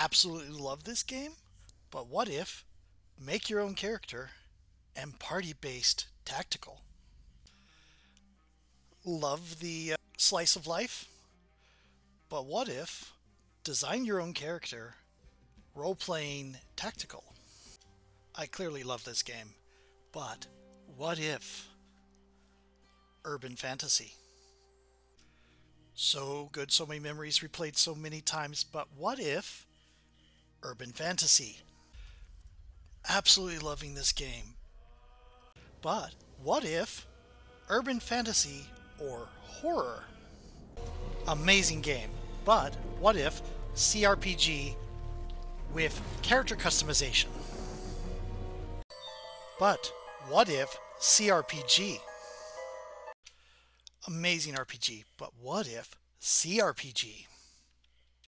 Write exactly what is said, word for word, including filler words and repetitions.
Absolutely love this game, but what if make your own character and party-based tactical? Love the uh, slice of life, but what if design your own character, role-playing tactical? I clearly love this game, but what if urban fantasy? So good, so many memories replayed so many times, but what if urban fantasy? Absolutely loving this game, but what if urban fantasy or horror? Amazing game, but what if C R P G with character customization? But what if C R P G? Amazing R P G, but what if C R P G?